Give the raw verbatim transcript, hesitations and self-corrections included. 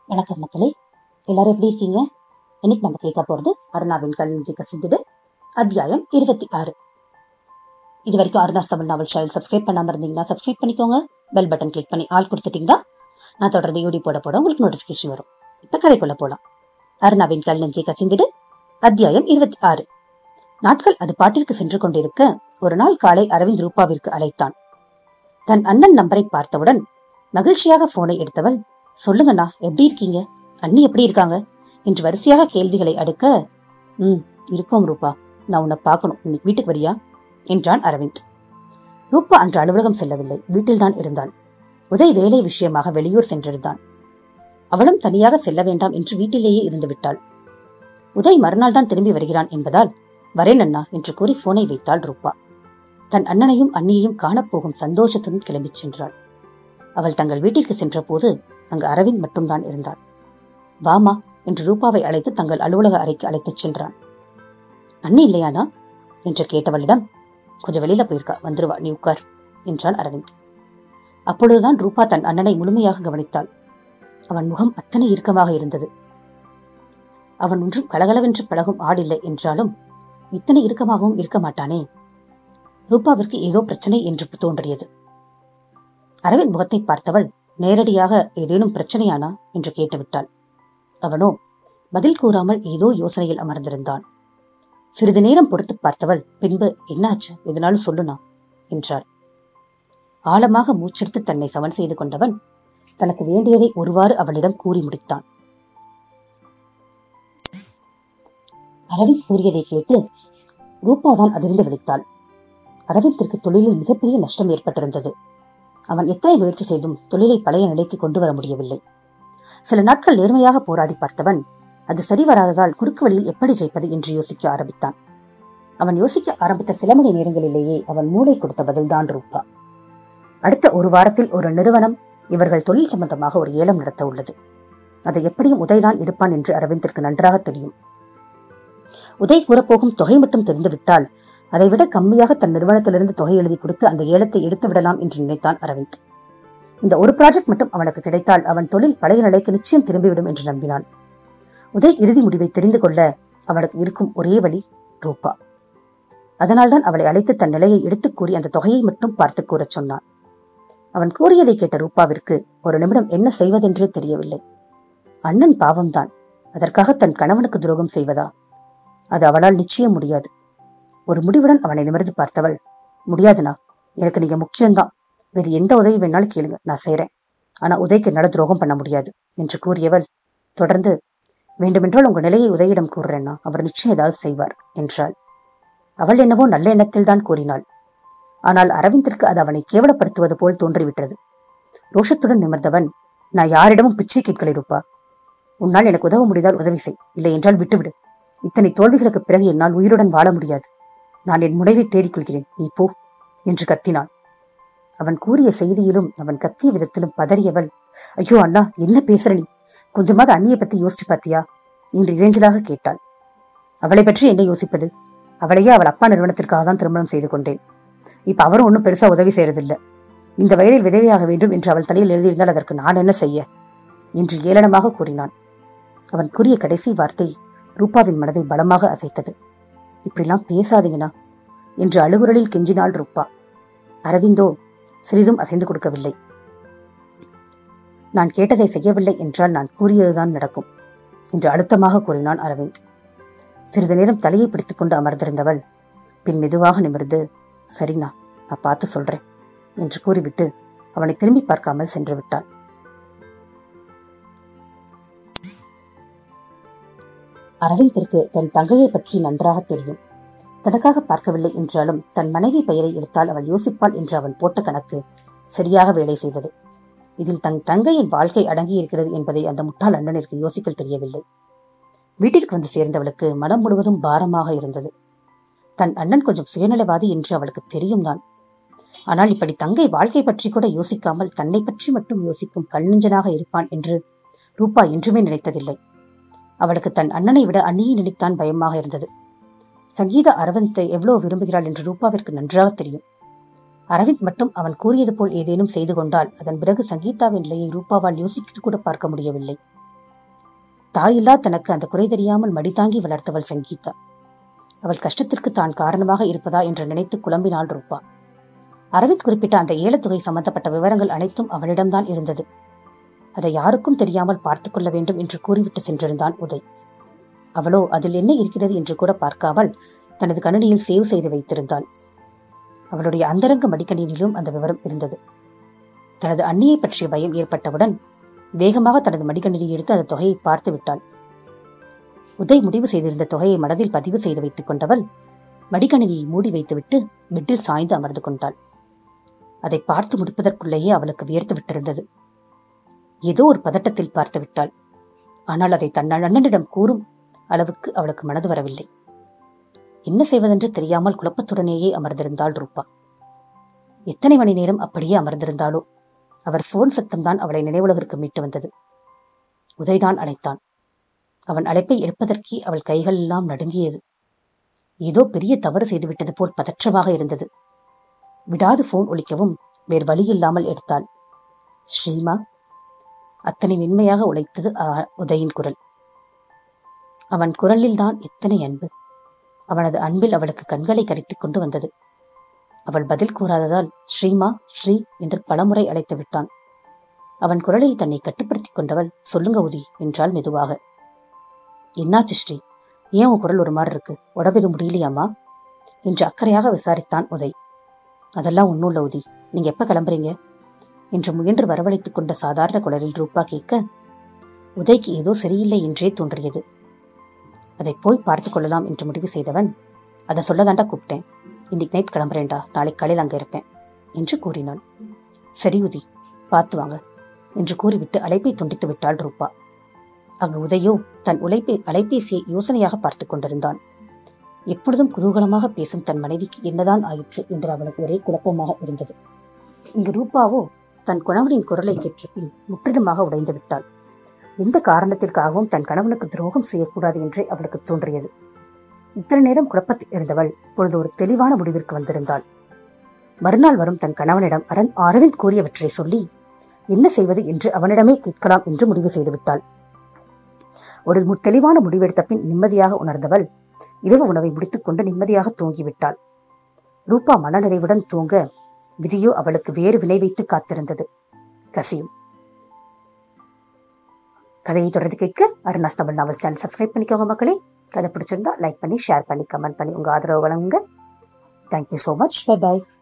வணக்கம் மக்களே, எல்லாரும் எப்படி இருக்கீங்க? இன்னைக்கு நம்ம கேட்க போறது அருணாவின் கல்நெஞ்சு கசிந்திடு அத்தியாயம் இருபத்தி ஆறு. இது வரைக்கும் Arunas Tamil novel channel subscribe பண்ணாம இருந்தீங்கன்னா சப்ஸ்கிரைப் பண்ணிக்கோங்க. பெல் பட்டன் கிளிக் பண்ணி ஆல் கொடுத்துட்டீங்கன்னா நான் தொடர்ந்து யூடியூப் போட போட உங்களுக்கு நோட்டிபிகேஷன் வரும். இப்ப கதைக்குள்ள போலாம். அருணாவின் கல்நெஞ்சு கசிந்திடு அத்தியாயம் இருபத்தி ஆறு. நாட்கள் அது பாட்டிற்கு சென்று கொண்டிருக்க ஒரு நாள் காலை அரவிந்த் ரூபாவிற்கு அழைத்தான். தன் அண்ணன் நம்பரை பார்த்தவுடன் மகிழ்ச்சியாக போனை எடுத்தவள், சொல்லுங்கண்ணா, எப்படி இருக்கீங்க? அண்ணி எப்படி இருக்காங்க என்று வரிசையாக கேள்விகளை அடுக்க, ம் இருக்கோம் ரூபா, நான் உன்னை பார்க்கணும், இன்னைக்கு வீட்டுக்கு வரியா என்றான் அரவிந்த். ரூபா அன்று அலுவலகம் செல்லவில்லை, வீட்டில்தான் இருந்தாள். உதய் வேலை விஷயமாக வெளியூர் சென்றிருந்தான். அவளும் தனியாக செல்ல வேண்டாம் என்று வீட்டிலேயே இருந்து விட்டாள். உதய் மறுநாள் தான் திரும்பி வருகிறான் என்பதால் வரேன் அண்ணா என்று கூறி போனை வைத்தாள் ரூபா. தன் அண்ணனையும் அண்ணியையும் காணப்போகும் சந்தோஷத்துடன் கிளம்பிச் சென்றாள். அவள் தங்கள் வீட்டிற்கு சென்ற போது அங்கு அரவிந்த் மட்டும்தான் இருந்தான். வாமா என்று ரூபாவை அழைத்து தங்கள் அலுவலக அறைக்கு அழைத்துச் சென்றான். அண்ணி இல்லையானா என்று கேட்டவளிடம், கொஞ்சம் வெளியில போயிருக்கா, வந்துருவா, நீ உட்கார் என்றான் அரவிந்த். அப்பொழுதுதான் ரூபா தன் அண்ணனை முழுமையாக கவனித்தாள். அவன் முகம் அத்தனை இறுக்கமாக இருந்தது. அவன் ஒன்றும் கலகலவென்று பழகும் ஆடில்லை என்றாலும் இத்தனை இறுக்கமாகவும் இருக்க மாட்டானே. ரூபாவிற்கு ஏதோ பிரச்சனை என்று தோன்றியது. அரவிந்த் முகத்தை பார்த்தவள் நேரடியாக ஏதேனும் பிரச்சனையானா என்று கேட்டுவிட்டாள். அவனோ பதில் கூறாமல் ஏதோ யோசனையில் அமர்ந்திருந்தான். சிறிது நேரம் பொறுத்து பார்த்தவள் பின்பு, என்னாச்சு, எதனாலும் சொல்லுனா என்றாள். ஆழமாக மூச்செடுத்து தன்னை சமன் செய்து கொண்டவன் தனக்கு வேண்டியதை ஒருவாறு அவளிடம் கூறி முடித்தான். அரவிந்த் கூறியதை கேட்டு ரூபாதான் அதிர்ந்து விழித்தாள். அரவிந்திற்கு தொழிலில் மிகப்பெரிய நஷ்டம் ஏற்பட்டிருந்தது. அவன் எத்தனை முயற்சி செய்தும் தொழிலை பழைய நிலைக்கு கொண்டு வர முடியவில்லை. சில நாட்கள் நேர்மையாக போராடி பார்த்தவன் அது சரி வராததால் குறுக்கு வழியில் எப்படி ஜெயிப்பது என்று யோசிக்க ஆரம்பித்தான். அவன் யோசிக்க ஆரம்பித்த சில மணி நேரங்களிலேயே அவன் மூளை கொடுத்த பதில்தான் ரூபா. அடுத்த ஒரு வாரத்தில் ஒரு நிறுவனம் இவர்கள் தொழில் சம்பந்தமாக ஒரு ஏலம் நடத்த உள்ளது. அதை எப்படியும் உதய்தான் எடுப்பான் என்று அரவிந்திற்கு நன்றாக தெரியும். உதய் கூறப்போகும் தொகை மட்டும் தெரிந்துவிட்டால் அதைவிட கம்மியாக தன் நிறுவனத்திலிருந்து தொகை எழுதி கொடுத்து அந்த ஏலத்தை எடுத்து விடலாம் என்று நினைத்தான் அரவிந்த். இந்த ஒரு ப்ராஜெக்ட் மட்டும் அவனுக்கு கிடைத்தால் அவன் தொழில் பழைய நிலைக்கு நிச்சயம் திரும்பிவிடும் என்று நம்பினான். உதய் இறுதி முடிவை தெரிந்து கொள்ள அவனுக்கு இருக்கும் ஒரே வழி ரூபா. அதனால்தான் அவளை அழைத்து தன் நிலையை எடுத்துக் கூறி அந்த தொகையை மட்டும் பார்த்து கூறச் சொன்னான். அவன் கூறியதை கேட்ட ரூபாவிற்கு ஒரு நிமிடம் என்ன செய்வதென்றே தெரியவில்லை. அண்ணன் பாவம்தான், அதற்காக தன் கணவனுக்கு துரோகம் செய்வதா? அது அவளால் நிச்சயம் முடியாது. ஒரு முடிவுடன் அவனை நிமிர்ந்து பார்த்தவள், முடியாதுண்ணா, எனக்கு நீங்க முக்கியம்தான், வேறு எந்த உதவி வேணாலும் கேளுங்க, நான் செய்றேன், ஆனா உதய்க்கு என்னால துரோகம் பண்ண முடியாது என்று கூறியவள் தொடர்ந்து, வேண்டுமென்றால் உங்க நிலையை உதயிடம் கூறுறேன்னா, அவர் நிச்சயம் ஏதாவது செய்வார் என்றாள். அவள் என்னவோ நல்ல எண்ணத்தில் தான் கூறினாள். ஆனால் அரவிந்திற்கு அது அவனை கேவலப்படுத்துவது போல் தோன்றிவிட்டது. ரோஷத்துடன் நிமிர்ந்தவன், நான் யாரிடமும் பிச்சை கேட்கலை ரூபா, உன்னால் எனக்கு உதவ முடிந்தால் உதவி செய், இல்லை என்றால் விட்டுவிடு. இத்தனை தோல்விகளுக்கு பிறகு என்னால் உயிருடன் வாழ முடியாது. நான் என் முனைவை தேடிக்கொள்கிறேன், நீ போ என்று கத்தினான். அவன் கூறிய செய்தியிலும் அவன் கத்திய விதத்திலும் பதறியவள், ஐயோ அண்ணா, என்ன பேசுற நீ? கொஞ்சமாவது அண்ணியை பத்தி யோசிச்சு பாத்தியா என்று இறைஞ்சலாக கேட்டாள். அவளை பற்றி என்ன யோசிப்பது? அவளையே அவள் அப்பா நிறுவனத்திற்காக தான் திருமணம் செய்து கொண்டேன். இப்ப அவரும் ஒன்னும் பெருசா உதவி செய்யறதில்ல. இந்த வயதில் விதவையாக வேண்டும் என்று அவள் தலையில் எழுதியிருந்தால் அதற்கு நான் என்ன செய்ய என்று ஏளனமாக கூறினான். அவன் கூறிய கடைசி வார்த்தை ரூபாவின் மனதை பலமாக அசைத்தது. இப்படிலாம் பேசாதீங்கண்ணா என்று அழுகுரலில் கெஞ்சினாள் ரூபா. அரவிந்தோ சிறிதும் அசைந்து கொடுக்கவில்லை. நான் கேட்டதை செய்யவில்லை என்றால் நான் கூறியதுதான் நடக்கும் என்று அழுத்தமாக கூறினான் அரவிந்த். சிறிது நேரம் தலையை பிடித்துக் கொண்டு அமர்ந்திருந்தவள் பின் மெதுவாக நிமிர்ந்து, சரிண்ணா, நான் பார்த்து சொல்றேன் என்று கூறிவிட்டு அவனை திரும்பி பார்க்காமல் சென்று விட்டாள். அரவிந்திற்கு தன் தங்கையை பற்றி நன்றாக தெரியும். தனக்காக பார்க்கவில்லை என்றாலும் தன் மனைவி பெயரை எடுத்தால் அவள் யோசிப்பாள் என்று அவன் போட்ட கணக்கு சரியாக வேலை செய்தது. இதில் தன் தங்கையின் வாழ்க்கை அடங்கி இருக்கிறது என்பதை அந்த முட்டாள் அண்ணனிற்கு யோசிக்க தெரியவில்லை. வீட்டிற்கு வந்து சேர்ந்தவளுக்கு மனம் முழுவதும் பாரமாக இருந்தது. தன் அண்ணன் கொஞ்சம் சுயநலவாதி என்று அவளுக்கு தெரியும் தான். ஆனால் இப்படி தங்கை வாழ்க்கை பற்றி கூட யோசிக்காமல் தன்னை பற்றி மட்டும் யோசிக்கும் கல்நெஞ்சனாக இருப்பான் என்று ரூபா என்றுமே நினைத்ததில்லை. அவளுக்கு தன் அண்ணனை விட அண்ணியை நினைத்தான் பயமாக இருந்தது. சங்கீதா அரவிந்தை எவ்வளவு விரும்புகிறாள் என்று ரூபாவிற்கு நன்றாக தெரியும். அரவிந்த் மட்டும் அவன் கூறியது போல் ஏதேனும் செய்து கொண்டால் அதன் பிறகு சங்கீதாவின் நிலையை ரூபாவால் யோசித்து கூட பார்க்க முடியவில்லை. தாயில்லா தனக்கு அந்த குறை தெரியாமல் மடிதாங்கி வளர்த்தவள் சங்கீதா. அவள் கஷ்டத்திற்கு தான் காரணமாக இருப்பதா என்று நினைத்து குழம்பினாள் ரூபா. அரவிந்த் குறிப்பிட்ட அந்த ஏலத்தொகை சம்பந்தப்பட்ட விவரங்கள் அனைத்தும் அவளிடம்தான் இருந்தது. அதை யாருக்கும் தெரியாமல் பார்த்து கொள்ள வேண்டும் என்று கூறிவிட்டு சென்றிருந்தான் உதய். அவளோ அதில் என்ன இருக்கிறது என்று கூட பார்க்காமல் தனது கணினியில் சேவ் செய்து வைத்திருந்தாள். அவளுடைய அந்தரங்க மடிக்கணினியிலும் அந்த விவரம் இருந்தது. தனது அண்ணியை பற்றிய பயம் ஏற்பட்டவுடன் வேகமாக தனது மடிக்கணினியை எடுத்து அந்த தொகையை பார்த்து விட்டாள். உதய் முடிவு செய்திருந்த தொகையை மனதில் பதிவு செய்து வைத்துக் கொண்டவள் மடிக்கணினியை மூடி வைத்துவிட்டு பெட்டில் சாய்ந்து அமர்ந்து கொண்டாள். அதை பார்த்து முடிப்பதற்குள்ளேயே அவளுக்கு வியர்த்து விட்டிருந்தது. ஏதோ ஒரு பதட்டத்தில் பார்த்து விட்டாள். ஆனால் அதை தன் அண்ணனிடம் கூறும் அளவுக்கு அவளுக்கு மனது வரவில்லை. என்ன செய்வதென்று தெரியாமல் குழப்பத்துடனேயே அமர்ந்திருந்தாள் ரூபா. எத்தனை மணி நேரம் அப்படியே அமர்ந்திருந்தாளோ, அவர் போன் சத்தம்தான் அவளை நினைவுலகிற்கு மீட்டு வந்தது. உதய்தான் அழைத்தான். அவன் அழைப்பை எடுப்பதற்கே அவள் கைகள் எல்லாம் நடுங்கியது. ஏதோ பெரிய தவறு செய்துவிட்டது போல் பதற்றமாக இருந்தது. விடாது போன் ஒலிக்கவும் வேறு வழியில்லாமல் எடுத்தாள். ஸ்ரீமா. அத்தனை மென்மையாக உழைத்தது உதயின் குரல். அவன் குரலில் தான் எத்தனை அன்பு! அவனது அன்பில் அவளுக்கு கண்களை கரித்துக் கொண்டு வந்தது. அவள் பதில் கூறாததால் ஸ்ரீமா ஸ்ரீ என்று பலமுறை அழைத்து விட்டான். அவன் குரலில் தன்னை கட்டுப்படுத்திக் கொண்டவள் சொல்லுங்க உதி என்றாள் மெதுவாக. என்னாச்சு ஸ்ரீ? ஏன் உன் குரல் ஒரு மாதிரி இருக்கு? உடம்பு எதுவும் முடியலையாமா என்று அக்கறையாக விசாரித்தான் உதய். அதெல்லாம் ஒன்னும் இல்ல உதி, நீங்க எப்ப கிளம்புறீங்க என்று முயன்று வரவழைத்துக் கொண்ட சாதாரண குரலில் ரூபா கேட்க உதய்க்கு ஏதோ சரியில்லை என்றே தோன்றியது. அதை போய் பார்த்து கொள்ளலாம் என்று முடிவு செய்தவன், அதை சொல்லதாண்டா கூப்பிட்டேன், இன்னைக்கு நைட் கிளம்புறேன்டா, நாளைக்கு காலையில் அங்கே இருப்பேன் என்று கூறினாள். சரி உதி, பார்த்து வாங்க என்று கூறிவிட்டு அழைப்பை துண்டித்து விட்டாள் ரூபா. அங்கு உதயோ தன் உழைப்பை அலைபேசியை யோசனையாக பார்த்து கொண்டிருந்தான். எப்பொழுதும் குதூகலமாக பேசும் தன் மனைவிக்கு என்னதான் ஆயிற்று என்று அவனுக்கு ஒரே குழப்பமாக இருந்தது. இங்கு ரூபாவோ தன் கணவனின் குரலை கேட்ட பின் முற்றிலுமாக உடைந்து விட்டாள். எந்த காரணத்திற்காகவும் தன் கணவனுக்கு துரோகம் செய்யக்கூடாது என்றே அவளுக்கு தோன்றியது. இத்தனை நேரம் குழப்பத்தில் இருந்தவள் இப்பொழுது ஒரு தெளிவான முடிவிற்கு வந்திருந்தாள். மறுநாள் வரும் தன் கணவனிடம் அரண் அரவிந்த் கூறியவற்றை சொல்லி என்ன செய்வது என்று அவனிடமே கேட்கலாம் என்று முடிவு செய்துவிட்டாள். ஒரு தெளிவான முடிவெடுத்த பின் நிம்மதியாக உணர்ந்தவள் இரவு உணவை முடித்துக் கொண்டு நிம்மதியாக தூங்கிவிட்டாள். ரூபா மனநிறைவுடன் தூங்க விதியோ அவளுக்கு வேறு வினை வைத்து காத்திருந்தது. கசியும். கதையை தொடர்ந்து கேட்க Arunas Tamil novel channel subscribe பண்ணிக்கோங்க மக்களே. கதை பிடிச்சிருந்தா லைக் பண்ணி ஷேர் பண்ணி கமெண்ட் பண்ணி உங்க ஆதரவு வழங்குங்க. Thank you so much. பை பாய்.